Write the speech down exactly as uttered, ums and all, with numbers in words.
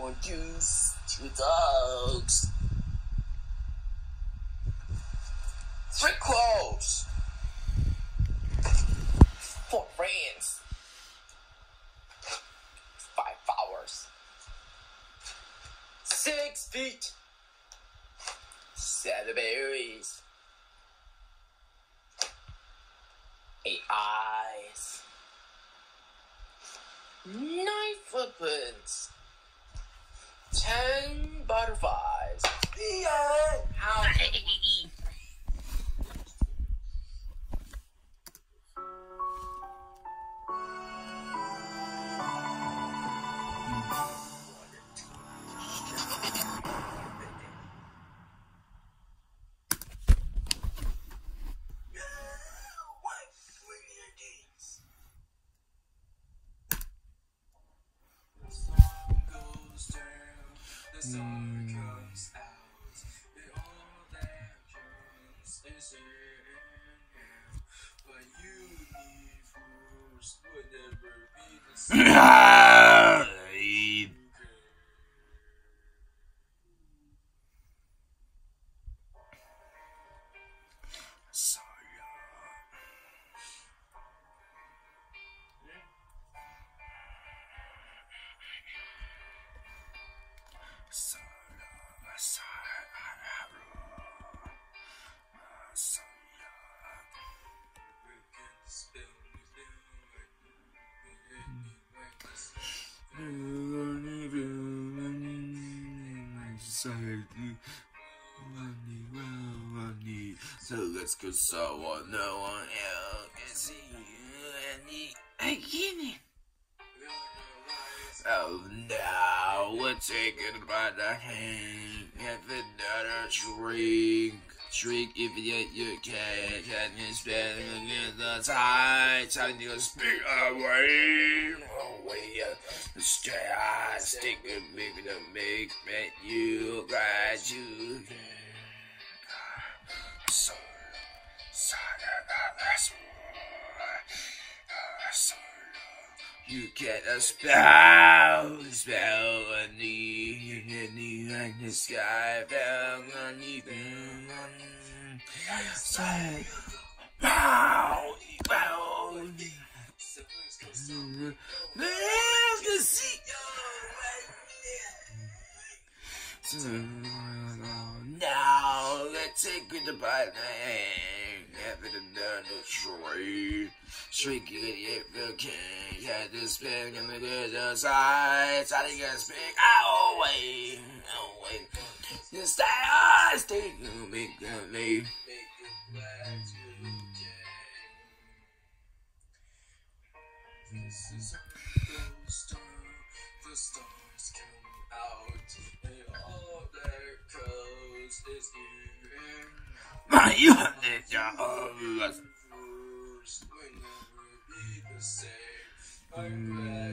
juice, two dogs, three clothes, four friends, five hours, six feet, seven berries, eight eyes, nine footprints, ten butterflies. Yeah. Ow. The sun comes out, and all that comes is in, but you need fools would never be the same. So let's go so on, no one else can see you and again. Oh no, we're taking by the hand, have another drink. Drink if you, you can, can you spend against the tide, telling you to speak away, away, stay, stick and make the make, make you glad you can. So, so, so, you get a spell, spell on the, in the sky, fell on the ground. Say, bow, bow. Let's see. Now let's take it by the hand, have it another tree. Shrink it if you can, get this spin in the other side. Try to get speak away, away. You stay on, stay, make them leave. This is a ghost town, the stars come out, and all that coast is in. My, you have this job. Will never be the same. I'm glad.